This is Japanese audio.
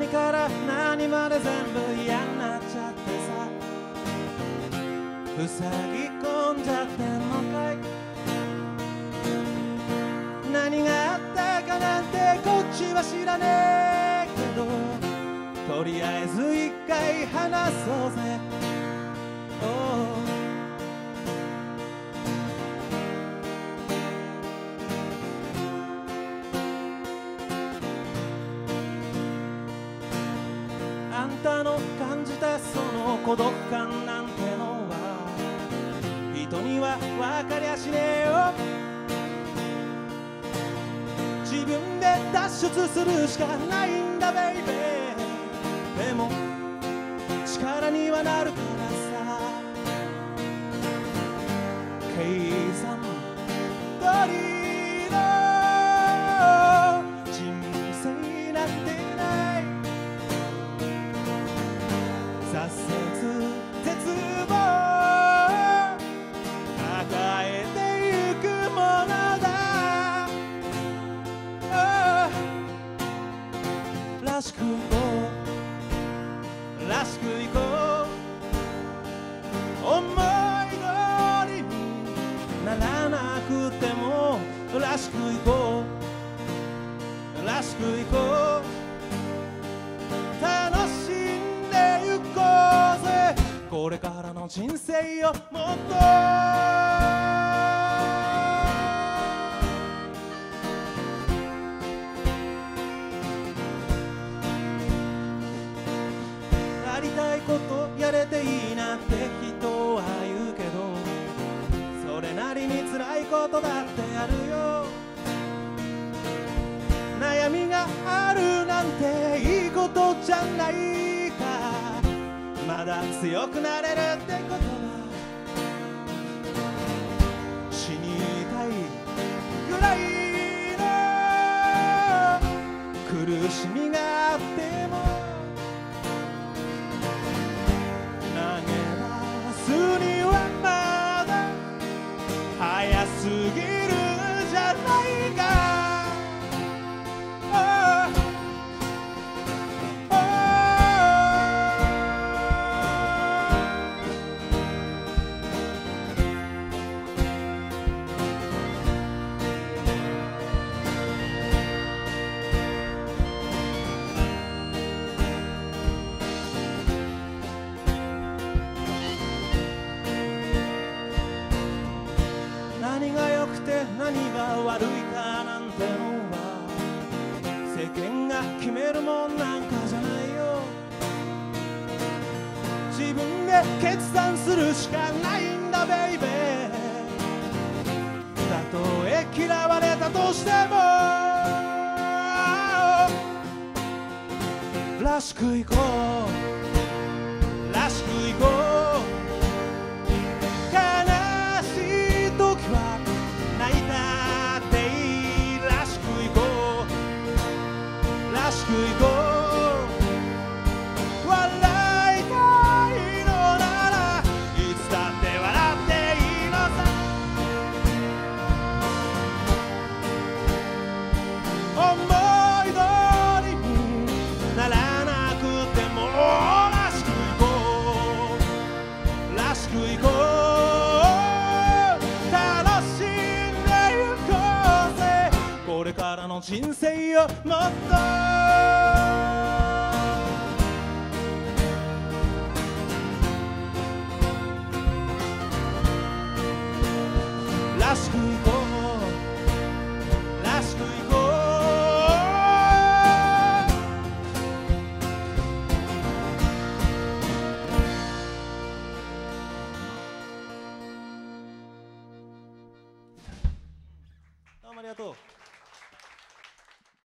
何から何まで全部嫌になっちゃってさ、塞ぎ込んじゃってんのかい。何があったかなんてこっちは知らねえけど、とりあえず一回話そうぜ。あんたの感じたその孤独感なんてのは人には分かりゃしねえよ。自分で脱出するしかないんだベイベー。でも力にはなるからさ、計算通りの人生なんてない。挫折絶望抱えてゆくものだ。らしくいこうらしくいこう、思い通りにならなくてもらしくいこうらしくいこう、楽しんでゆこうぜこれからの人生をもっと。やりたいことやれていいなって人は言うけど、それなりに辛いことだってあるよ。悩みがあるなんていいことじゃないか、まだ強くなれるってことだ。死にたいぐらいの苦しみがあっても早すぎるんじゃないか。何が良くて何が悪いかなんてのは世間が決めるもんなんかじゃないよ。自分で決断するしかないんだベイベー。たとえ嫌われたとしてもらしくいこうらしくいこう、らしくいこう、笑いたいのならいつだって笑っていいのさ。思い通りにならなくてもらしくいこうらしくいこう、楽しんでゆこうぜこれからの人生をもっと。らしくいこうらしくいこう、どうもありがとう。